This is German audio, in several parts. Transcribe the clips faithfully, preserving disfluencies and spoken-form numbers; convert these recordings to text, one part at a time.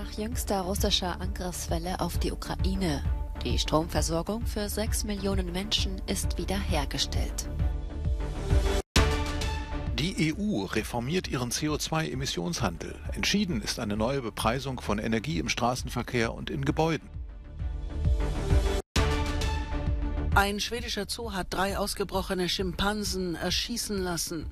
Nach jüngster russischer Angriffswelle auf die Ukraine. Die Stromversorgung für sechs Millionen Menschen ist wiederhergestellt. Die E U reformiert ihren C O zwei Emissionshandel. Entschieden ist eine neue Bepreisung von Energie im Straßenverkehr und in Gebäuden. Ein schwedischer Zoo hat drei ausgebrochene Schimpansen erschießen lassen.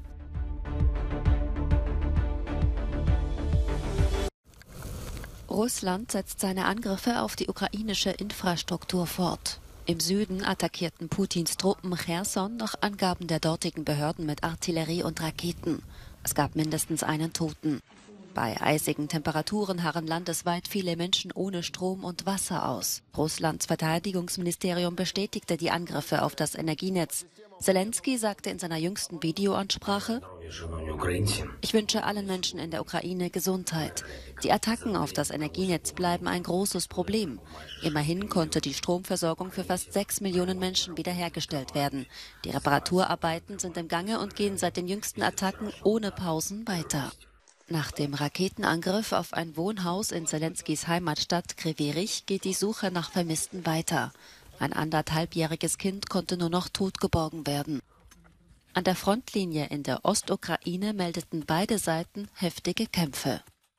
Russland setzt seine Angriffe auf die ukrainische Infrastruktur fort. Im Süden attackierten Putins Truppen Cherson nach Angaben der dortigen Behörden mit Artillerie und Raketen. Es gab mindestens einen Toten. Bei eisigen Temperaturen harren landesweit viele Menschen ohne Strom und Wasser aus. Russlands Verteidigungsministerium bestätigte die Angriffe auf das Energienetz. Zelensky sagte in seiner jüngsten Videoansprache: Ich wünsche allen Menschen in der Ukraine Gesundheit. Die Attacken auf das Energienetz bleiben ein großes Problem. Immerhin konnte die Stromversorgung für fast sechs Millionen Menschen wiederhergestellt werden. Die Reparaturarbeiten sind im Gange und gehen seit den jüngsten Attacken ohne Pausen weiter. Nach dem Raketenangriff auf ein Wohnhaus in Zelenskys Heimatstadt Kryvyi geht die Suche nach Vermissten weiter. Ein anderthalbjähriges Kind konnte nur noch tot geborgen werden. An der Frontlinie in der Ostukraine meldeten beide Seiten heftige Kämpfe.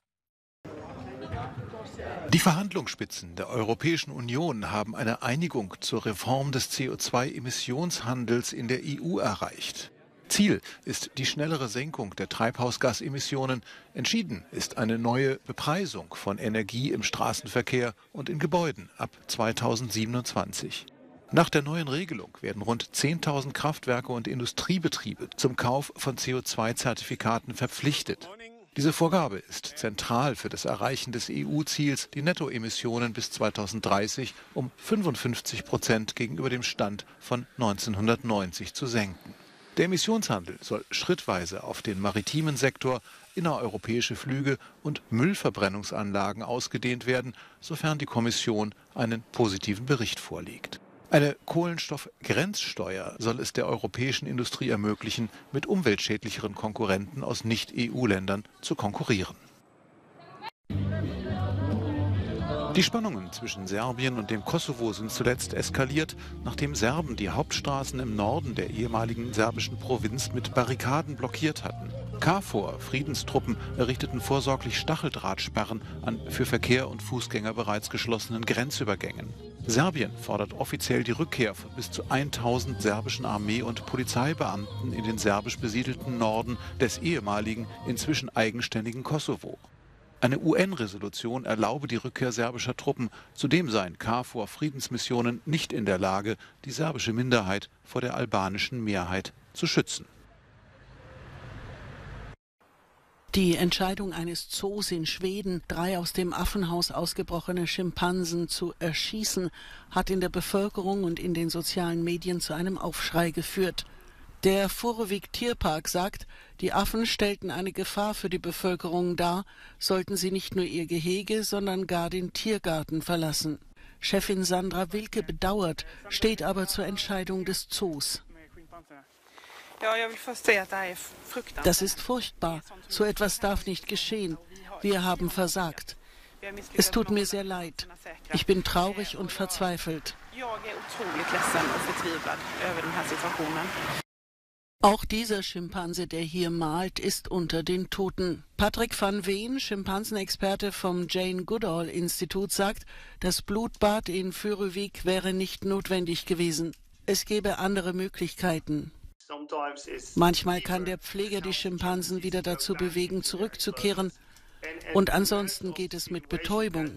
Die Verhandlungsspitzen der Europäischen Union haben eine Einigung zur Reform des C O zwei Emissionshandels in der E U erreicht. Ziel ist die schnellere Senkung der Treibhausgasemissionen. Entschieden ist eine neue Bepreisung von Energie im Straßenverkehr und in Gebäuden ab zweitausendsiebenundzwanzig. Nach der neuen Regelung werden rund zehntausend Kraftwerke und Industriebetriebe zum Kauf von C O zwei Zertifikaten verpflichtet. Diese Vorgabe ist zentral für das Erreichen des E U-Ziels, die Nettoemissionen bis zweitausenddreißig um fünfundfünfzig Prozent gegenüber dem Stand von neunzehnhundertneunzig zu senken. Der Emissionshandel soll schrittweise auf den maritimen Sektor, innereuropäische Flüge und Müllverbrennungsanlagen ausgedehnt werden, sofern die Kommission einen positiven Bericht vorlegt. Eine Kohlenstoffgrenzsteuer soll es der europäischen Industrie ermöglichen, mit umweltschädlicheren Konkurrenten aus Nicht-E U-Ländern zu konkurrieren. Die Spannungen zwischen Serbien und dem Kosovo sind zuletzt eskaliert, nachdem Serben die Hauptstraßen im Norden der ehemaligen serbischen Provinz mit Barrikaden blockiert hatten. KFOR, Friedenstruppen, errichteten vorsorglich Stacheldrahtsperren an für Verkehr und Fußgänger bereits geschlossenen Grenzübergängen. Serbien fordert offiziell die Rückkehr von bis zu tausend serbischen Armee- und Polizeibeamten in den serbisch besiedelten Norden des ehemaligen, inzwischen eigenständigen Kosovo. Eine U N-Resolution erlaube die Rückkehr serbischer Truppen. Zudem seien KFOR-Friedensmissionen nicht in der Lage, die serbische Minderheit vor der albanischen Mehrheit zu schützen. Die Entscheidung eines Zoos in Schweden, drei aus dem Affenhaus ausgebrochene Schimpansen zu erschießen, hat in der Bevölkerung und in den sozialen Medien zu einem Aufschrei geführt. Der Furuvik Tierpark sagt, die Affen stellten eine Gefahr für die Bevölkerung dar, sollten sie nicht nur ihr Gehege, sondern gar den Tiergarten verlassen. Chefin Sandra Wilke bedauert, steht aber zur Entscheidung des Zoos. Das ist furchtbar. So etwas darf nicht geschehen. Wir haben versagt. Es tut mir sehr leid. Ich bin traurig und verzweifelt. Auch dieser Schimpanse, der hier malt, ist unter den Toten. Patrick van Veen, Schimpansenexperte vom Jane Goodall Institut, sagt, das Blutbad in Furuvik wäre nicht notwendig gewesen. Es gäbe andere Möglichkeiten. Manchmal kann der Pfleger die Schimpansen wieder dazu bewegen, zurückzukehren. Und ansonsten geht es mit Betäubung.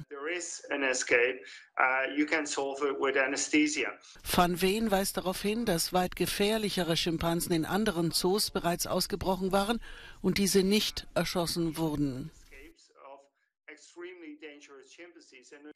Van Veen weist darauf hin, dass weit gefährlichere Schimpansen in anderen Zoos bereits ausgebrochen waren und diese nicht erschossen wurden.